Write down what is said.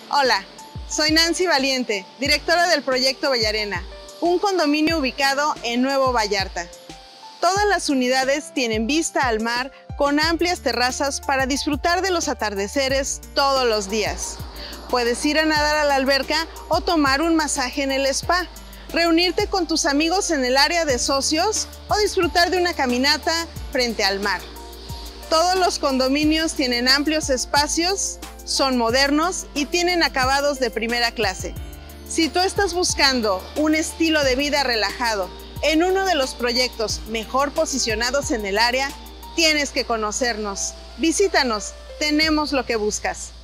Hola, soy Nancy Valiente, directora del Proyecto Bellarena, un condominio ubicado en Nuevo Vallarta. Todas las unidades tienen vista al mar con amplias terrazas para disfrutar de los atardeceres todos los días. Puedes ir a nadar a la alberca o tomar un masaje en el spa, reunirte con tus amigos en el área de socios o disfrutar de una caminata frente al mar. Todos los condominios tienen amplios espacios, son modernos y tienen acabados de primera clase. Si tú estás buscando un estilo de vida relajado en uno de los proyectos mejor posicionados en el área, tienes que conocernos. Visítanos, tenemos lo que buscas.